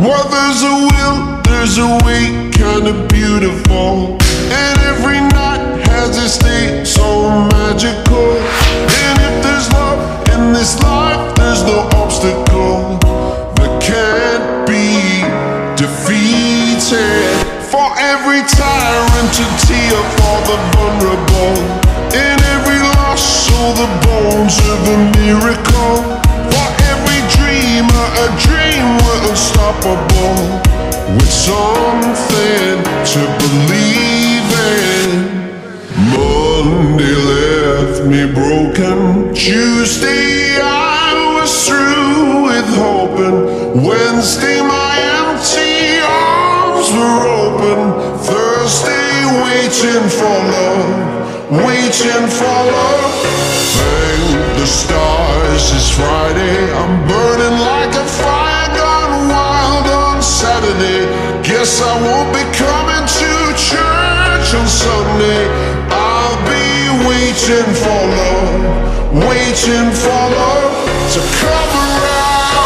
Well, there's a will, there's a way, kinda beautiful. And every night has its day, so magical. And if there's love in this life, there's no obstacle that can't be defeated. For every tyrant to tear for the vulnerable, in every loss, show the bones of a miracle. For every dreamer, a dream we're unstoppable, with something to believe in. Monday left me broken. Tuesday I was through with hoping. Wednesday my empty arms were open. Thursday waiting for love, waiting for love. Thank the stars, it's Friday. I'm burning like a fire gone wild on Saturday. Guess I won't be coming to church on Sunday. I'll be waiting for love, waiting for love to come around.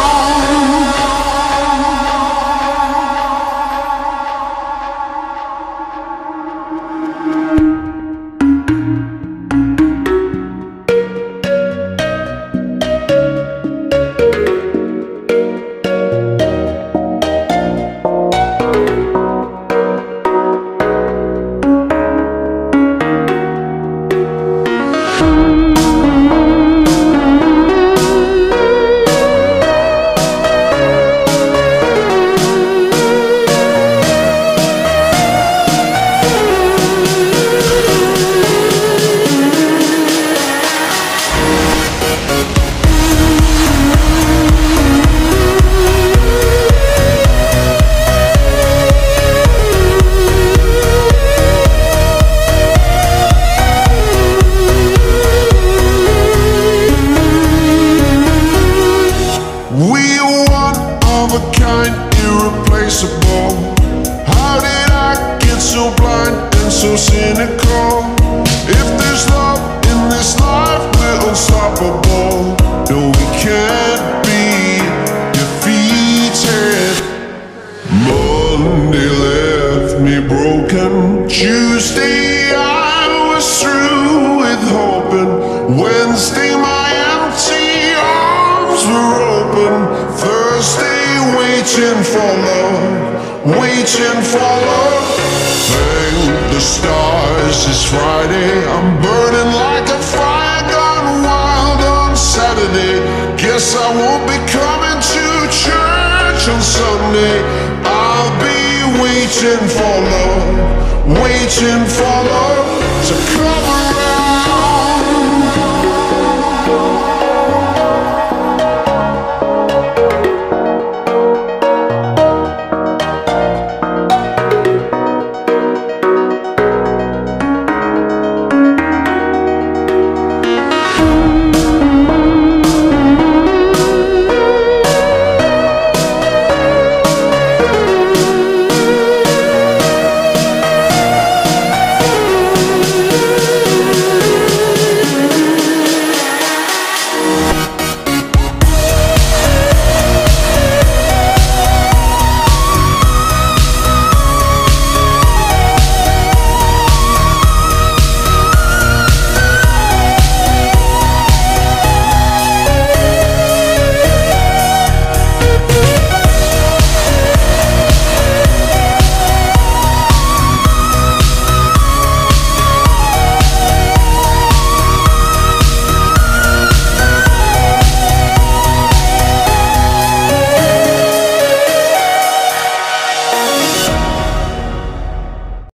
Irreplaceable. How did I get so blind and so cynical? If there's love in this life, we're unstoppable. No, we can't be defeated. Monday left me broken. Tuesday I was through with hoping. Wednesday my empty arms were open. Thursday waiting for love, waiting for love. Thank the stars, it's Friday. I'm burning like a fire gone wild on Saturday. Guess I won't be coming to church on Sunday. I'll be waiting for love, waiting for love to come around.